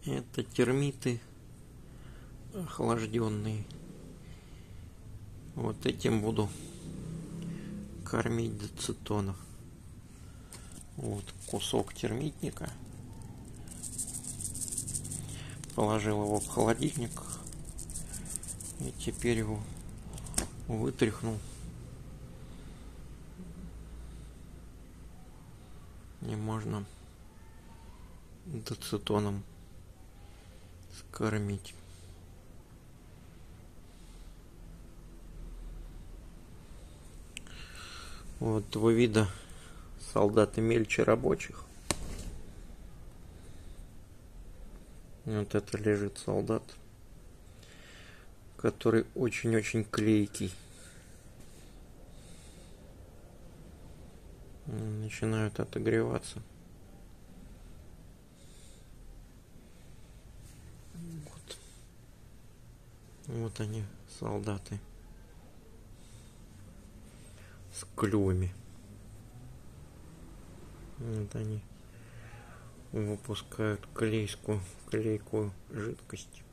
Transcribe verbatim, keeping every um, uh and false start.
Это термиты охлажденные. Вот этим буду кормить до цетона. Вот кусок термитника. Положил его в холодильник. И теперь его вытряхнул. И можно доцетоном скормить. Вот два вида солдаты мельче рабочих. Вот это лежит солдат, который очень-очень клейкий. Начинают отогреваться. Вот, вот они, солдаты с клювами. Вот они выпускают клейкую, клейкую жидкость.